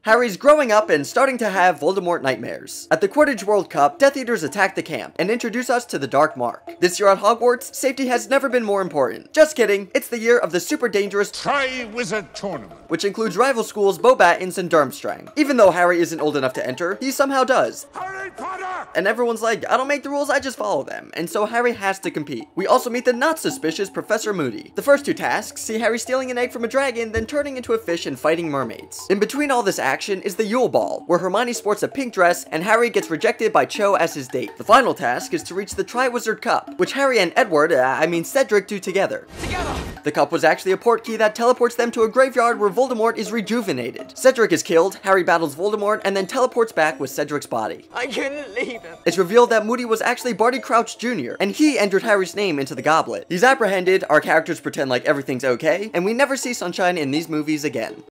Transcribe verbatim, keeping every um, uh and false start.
Harry's growing up and starting to have Voldemort nightmares. At the Quidditch World Cup, Death Eaters attack the camp and introduce us to the Dark Mark. This year at Hogwarts, safety has never been more important. Just kidding, it's the year of the super dangerous Triwizard Tournament, which includes rival schools Beauxbatons and Durmstrang. Even though Harry isn't old enough to enter, he somehow does. Harry Potter! And everyone's like, I don't make the rules, I just follow them. And so Harry has to compete. We also meet the not suspicious Professor Moody. The first two tasks see Harry stealing an egg from a dragon, then turning into a fish and fighting mermaids. In between all this action is the Yule Ball, where Hermione sports a pink dress and Harry gets rejected by Cho as his date. The final task is to reach the Triwizard Cup, which Harry and Edward, uh, I mean Cedric, do together. Together! The cup was actually a portkey that teleports them to a graveyard where Voldemort is rejuvenated. Cedric is killed, Harry battles Voldemort, and then teleports back with Cedric's body. I couldn't leave him. It's revealed that Moody was actually Barty Crouch Junior, and he entered Harry's name into the goblet. He's apprehended, our characters pretend like everything's okay, and we never see Sunshine in these movies again.